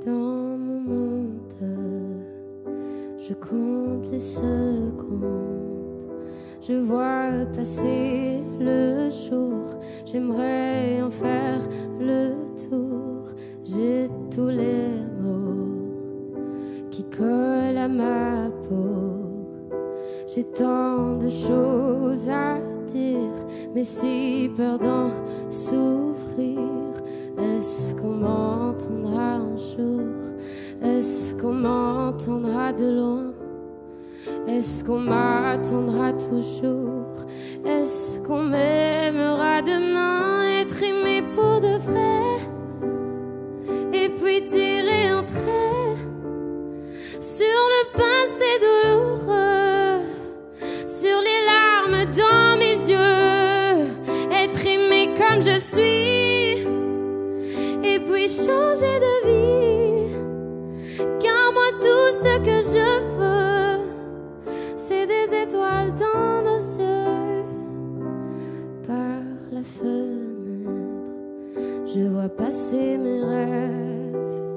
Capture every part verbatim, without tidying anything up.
dans mon monde, je compte les secondes, je vois passer le jour, j'aimerais en faire le tour. J'ai tous les mots qui collent à ma peau, j'ai tant de choses à dire, mais si peur d'en souffrir. Est-ce qu'on m'entendra un jour? Est-ce qu'on m'entendra de loin? Est-ce qu'on m'attendra toujours? Est-ce qu'on m'aimera demain? Être aimé pour de vrai, et puis tirer un trait sur le passé douloureux, sur les larmes dans mes yeux. Être aimé comme je suis, et puis changer de vie. Car moi tout ce que je veux, c'est des étoiles dans nos yeux. Par la fenêtre, je vois passer mes rêves,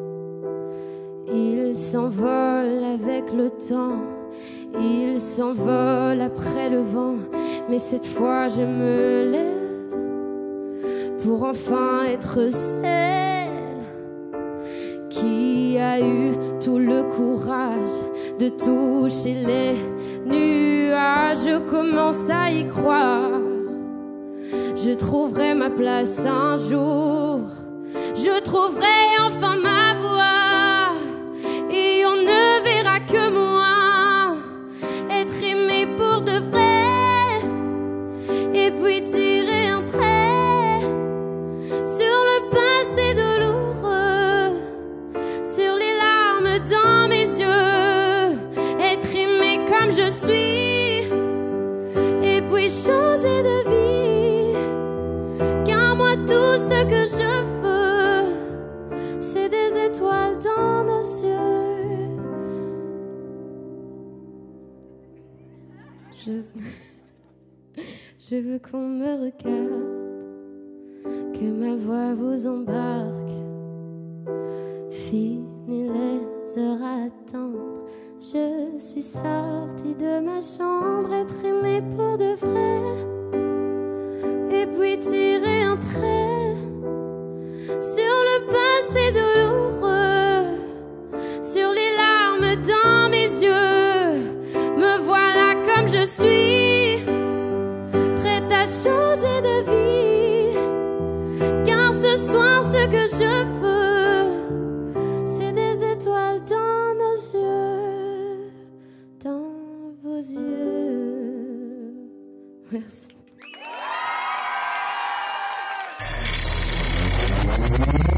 ils s'envolent avec le temps, ils s'envolent après le vent. Mais cette fois je me lève pour enfin être celle qui a eu tout le courage de toucher les nuages. Je commence à y croire, je trouverai ma place un jour, je trouverai enfin ma voie, et on ne verra que moi. Être aimé pour de vrai, et puis tirer un trait sur le passé douloureux, sur les larmes dans mes yeux. Être aimé comme je suis, et puis changer de vie. Car moi tout ce que je veux, c'est des étoiles dans nos yeux. Je, je veux qu'on me regarde, que ma voix vous embarque. Fini les heures à attendre, je suis sortie de ma chambre. Être aimée pour de vrai, et puis tirer un trait sur le passé douloureux, sur les larmes dans mes yeux. Me voilà comme je suis, prête à changer de vie. Car ce soir ce que je veux, c'est des étoiles dans nos yeux, dans vos yeux. Merci.